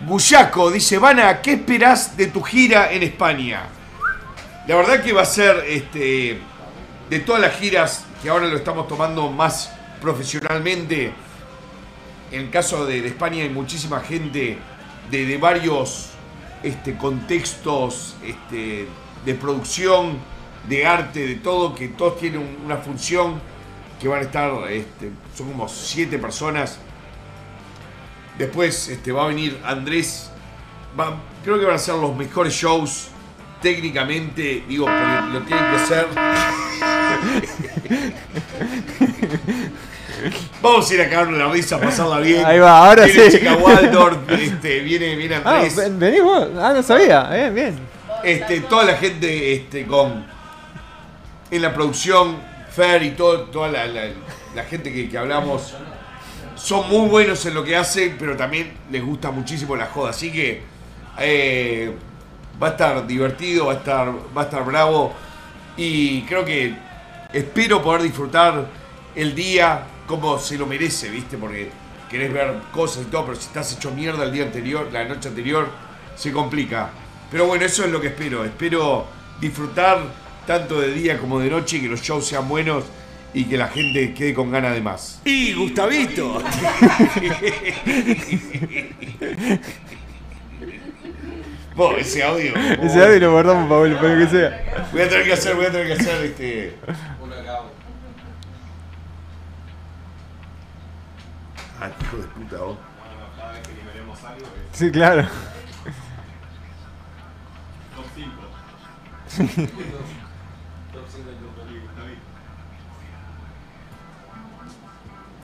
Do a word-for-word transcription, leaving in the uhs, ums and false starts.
Buyaco dice, Vana, ¿qué esperás de tu gira en España? La verdad que va a ser, este, de todas las giras que ahora lo estamos tomando más profesionalmente, en el caso de, de España hay muchísima gente de, de varios este, contextos este, de producción, de arte, de todo, que todos tienen una función, que van a estar, este, son como siete personas. Después este, va a venir Andrés. Va, creo que van a ser los mejores shows técnicamente, digo, porque lo tienen que hacer. Vamos a ir a cagarnos la risa, a pasarla bien. Ahí va, ahora viene sí. Chica Waldorf, este, viene, viene Andrés. Ah, ¿venís vos? Ah, no sabía. Bien, bien. Este, toda la gente este, con en la producción, Fer y todo, toda la, la, la gente que, que hablamos. Son muy buenos en lo que hacen, pero también les gusta muchísimo la joda. Así que eh, va a estar divertido, va a estar, va a estar bravo. Y creo que espero poder disfrutar el día como se lo merece, ¿viste? Porque querés ver cosas y todo, pero si estás hecho mierda el día anterior, la noche anterior, se complica. Pero bueno, eso es lo que espero. Espero disfrutar tanto de día como de noche y que los shows sean buenos. Y que la gente quede con ganas de más. ¡Y Gustavito! Vos, ese audio. Oh. Ese audio lo guardamos para, para que sea. Voy a tener que hacer, voy a tener que hacer este. Ah, hijo de puta, vos. Cada vez que liberemos algo. Sí, claro. Top cinco. Top cinco de Gustavito.